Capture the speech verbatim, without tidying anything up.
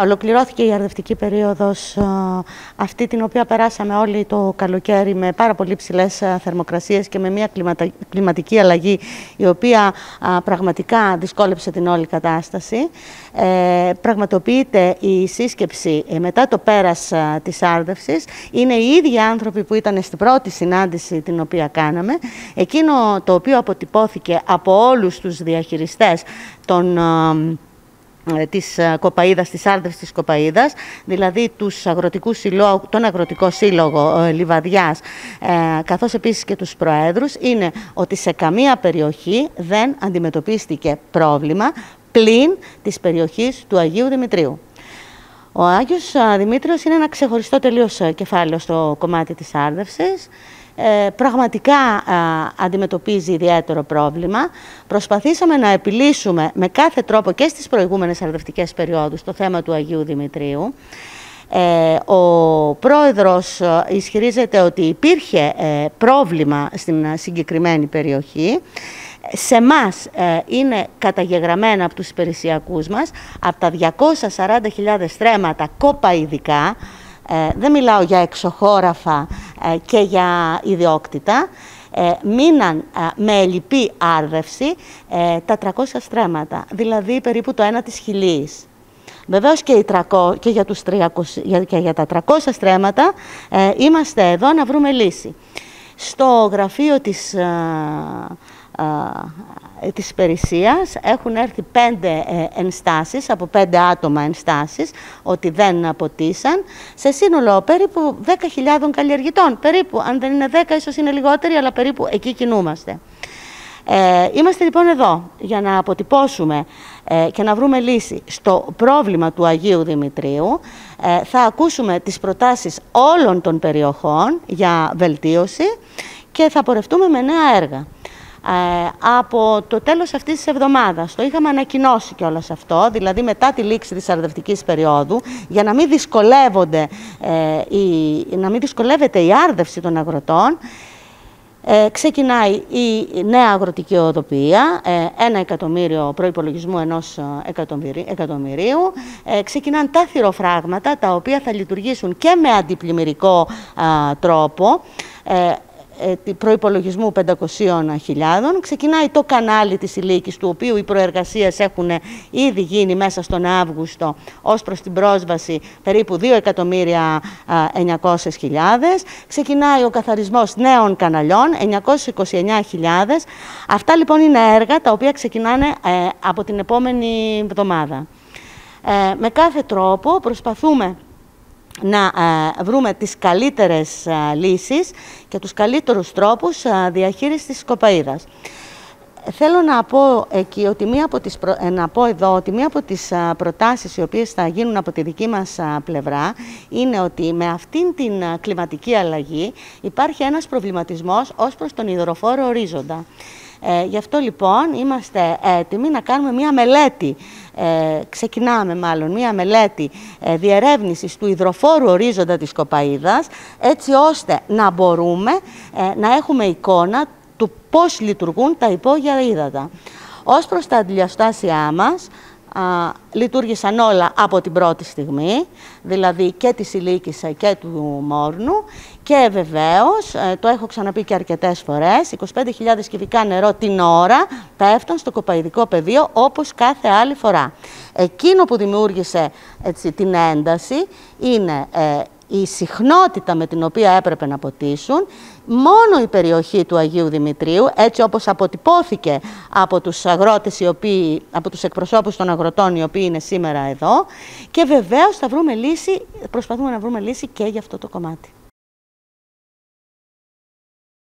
ολοκληρώθηκε η αρδευτική περίοδος, αυτή την οποία περάσαμε όλοι το καλοκαίρι με πάρα πολύ ψηλές θερμοκρασίες και με μια κλιματα, κλιματική αλλαγή η οποία α, πραγματικά δυσκόλεψε την όλη κατάσταση. Ε, πραγματοποιείται η σύσκεψη ε, μετά το πέρας α, της άρδευσης. Είναι οι ίδιοι άνθρωποι που ήταν στην πρώτη συνάντηση την οποία κάναμε. Εκείνο το οποίο αποτυπώθηκε από όλους τους διαχειριστές των α, της Κοπαΐδας, της άρδευσης της Κοπαΐδας, δηλαδή τους αγροτικούς συλλόγου, τον Αγροτικό Σύλλογο ε, Λιβαδιάς, ε, καθώς επίσης και τους προέδρους, είναι ότι σε καμία περιοχή δεν αντιμετωπίστηκε πρόβλημα πλην της περιοχής του Αγίου Δημητρίου. Ο Άγιος Δημήτριος είναι ένα ξεχωριστό τελείως κεφάλαιο στο κομμάτι της άρδευσης. Ε, πραγματικά α, αντιμετωπίζει ιδιαίτερο πρόβλημα. Προσπαθήσαμε να επιλύσουμε με κάθε τρόπο και στις προηγούμενες αρδευτικές περιόδους το θέμα του Αγίου Δημητρίου. Ε, ο πρόεδρος ισχυρίζεται ότι υπήρχε ε, πρόβλημα στην συγκεκριμένη περιοχή. Σε εμάς ε, είναι καταγεγραμμένα από τους υπηρεσιακούς μας, από τα διακόσιες σαράντα χιλιάδες στρέμματα κοπαηδικά, Ε, δεν μιλάω για εξωχώραφα ε, και για ιδιόκτητα, ε, μείναν ε, με ελλειπή άρδευση ε, τα τριακόσια στρέμματα, δηλαδή περίπου το ένα της χιλής. Βεβαίως και, και, για τους τριακόσια, και για τα τριακόσια στρέμματα ε, είμαστε εδώ να βρούμε λύση. Στο γραφείο της ε, ε, της υπηρεσίας έχουν έρθει πέντε ε, ενστάσεις, από πέντε άτομα ενστάσεις, ότι δεν αποτίσαν, σε σύνολο περίπου δέκα χιλιάδων καλλιεργητών. Περίπου, αν δεν είναι δέκα, ίσως είναι λιγότεροι, αλλά περίπου εκεί κινούμαστε. Ε, είμαστε λοιπόν εδώ για να αποτυπώσουμε ε, και να βρούμε λύση στο πρόβλημα του Αγίου Δημητρίου. Ε, θα ακούσουμε τις προτάσεις όλων των περιοχών για βελτίωση και θα πορευτούμε με νέα έργα. Ε, από το τέλος αυτής της εβδομάδας, το είχαμε ανακοινώσει κιόλας αυτό, δηλαδή μετά τη λήξη της αρδευτικής περίοδου, για να μην, δυσκολεύονται, ε, η, να μην δυσκολεύεται η άρδευση των αγροτών, ε, ξεκινάει η νέα αγροτική οδοποιία, ε, ένα εκατομμύριο προϋπολογισμού ενός εκατομμυρίου, ε, ξεκινάνε τα θυροφράγματα, τα οποία θα λειτουργήσουν και με αντιπλημμυρικό α, τρόπο, ε, προϋπολογισμού πεντακόσιες χιλιάδες. Ξεκινάει το κανάλι της Ηλίκης, του οποίου οι προεργασίες έχουν ήδη γίνει μέσα στον Αύγουστο ως προς την πρόσβαση περίπου δύο εκατομμύρια εννιακόσιες χιλιάδες. Ξεκινάει ο καθαρισμός νέων καναλιών, εννιακόσιες είκοσι εννέα χιλιάδες. Αυτά λοιπόν είναι έργα τα οποία ξεκινάνε ε, από την επόμενη εβδομάδα. Ε, με κάθε τρόπο προσπαθούμε να ε, βρούμε τις καλύτερες ε, λύσεις και τους καλύτερους τρόπους ε, διαχείρισης της Κοπαΐδας. Θέλω να πω, εκεί, ότι μία από τις προ... να πω εδώ ότι μία από τις α, προτάσεις οι οποίες θα γίνουν από τη δική μας α, πλευρά είναι ότι με αυτήν την α, κλιματική αλλαγή υπάρχει ένας προβληματισμός ως προς τον υδροφόρο ορίζοντα. Ε, γι' αυτό λοιπόν είμαστε έτοιμοι να κάνουμε μία μελέτη, ε, ξεκινάμε μάλλον μία μελέτη ε, διερεύνησης του υδροφόρου ορίζοντα της Κοπαΐδας, έτσι ώστε να μπορούμε ε, να έχουμε εικόνα του πώς λειτουργούν τα υπόγεια ύδατα. Ως προς τα αντιλιοστάσια μας, α, λειτουργήσαν όλα από την πρώτη στιγμή, δηλαδή και της Ηλίκης και του Μόρνου, και βεβαίως, ε, το έχω ξαναπεί και αρκετές φορές, είκοσι πέντε χιλιάδες κυβικά νερό την ώρα πέφτουν στο κοπαηδικό πεδίο όπως κάθε άλλη φορά. Εκείνο που δημιούργησε έτσι, την ένταση είναι ε, η συχνότητα με την οποία έπρεπε να ποτίσουν. Μόνο η περιοχή του Αγίου Δημητρίου, έτσι όπως αποτυπώθηκε από τους αγρότες, οι οποίοι, από τους εκπροσώπους των αγροτών οι οποίοι είναι σήμερα εδώ, και βεβαίως θα βρούμε λύση, προσπαθούμε να βρούμε λύση και για αυτό το κομμάτι.